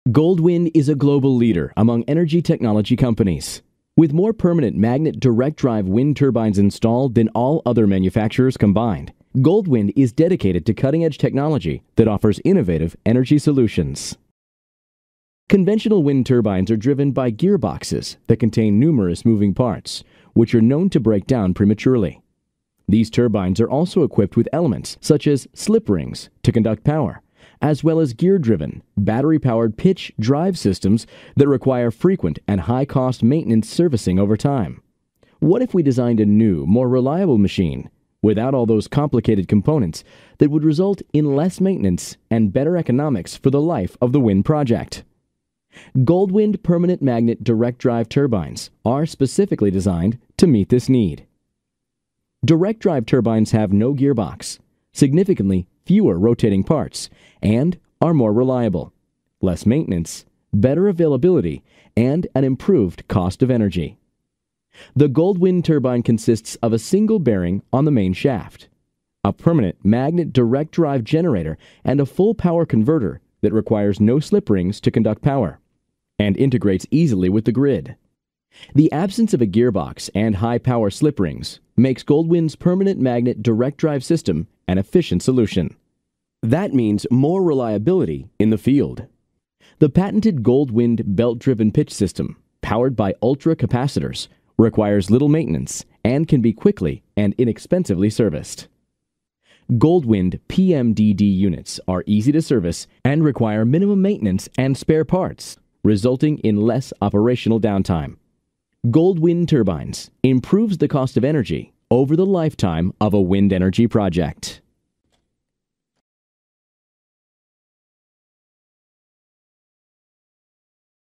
Goldwind is a global leader among energy technology companies. With more permanent magnet direct drive wind turbines installed than all other manufacturers combined, Goldwind is dedicated to cutting-edge technology that offers innovative energy solutions. Conventional wind turbines are driven by gearboxes that contain numerous moving parts, which are known to break down prematurely. These turbines are also equipped with elements such as slip rings to conduct power, as well as gear-driven, battery-powered pitch drive systems that require frequent and high-cost maintenance servicing over time. What if we designed a new, more reliable machine without all those complicated components that would result in less maintenance and better economics for the life of the wind project? Goldwind permanent magnet direct drive turbines are specifically designed to meet this need. Direct drive turbines have no gearbox, significantly fewer rotating parts, and are more reliable, less maintenance, better availability, and an improved cost of energy. The Goldwind turbine consists of a single bearing on the main shaft, a permanent magnet direct drive generator, and a full power converter that requires no slip rings to conduct power, and integrates easily with the grid. The absence of a gearbox and high-power slip rings makes Goldwind's permanent magnet direct drive system an efficient solution. That means more reliability in the field. The patented Goldwind belt-driven pitch system, powered by ultra-capacitors, requires little maintenance and can be quickly and inexpensively serviced. Goldwind PMDD units are easy to service and require minimum maintenance and spare parts, resulting in less operational downtime. Goldwind turbines improves the cost of energy over the lifetime of a wind energy project.